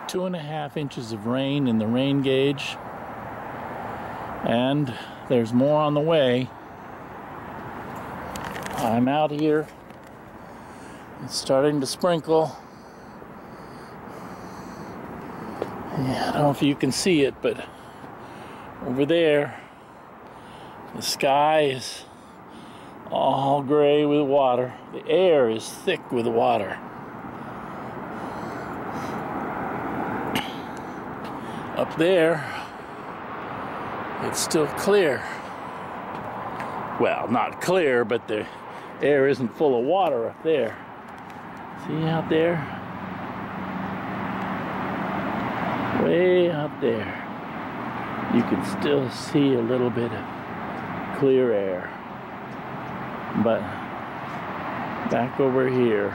2.5 inches of rain in the rain gauge, and there's more on the way. I'm out here. It's starting to sprinkle. Yeah, I don't know if you can see it, but over there, the sky is all gray with water. The air is thick with water. Up there, it's still clear. Well, not clear, but the air isn't full of water up there. See out there? Way out there. You can still see a little bit of clear air. But back over here,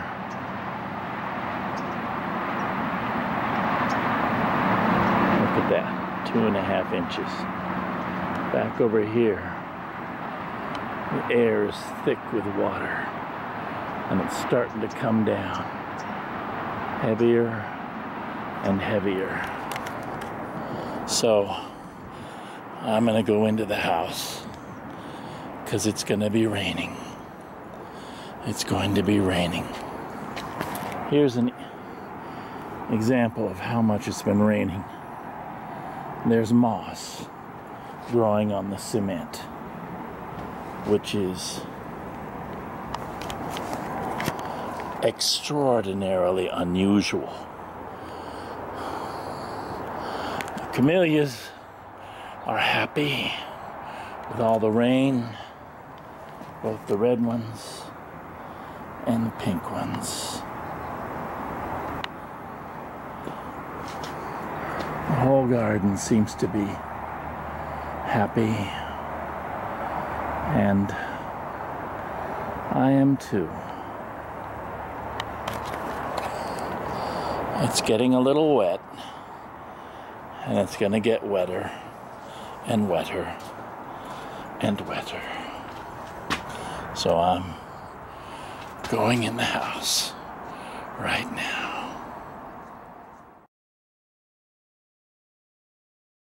look at that, 2.5 inches. Back over here, the air is thick with water, and it's starting to come down, heavier and heavier. So I'm gonna go into the house because it's gonna be raining. It's going to be raining. Here's an example of how much it's been raining. There's moss growing on the cement, which is extraordinarily unusual. The camellias are happy with all the rain, both the red ones and the pink ones. The whole garden seems to be happy, and I am too. It's getting a little wet, and it's gonna get wetter and wetter and wetter. So I'm going in the house right now.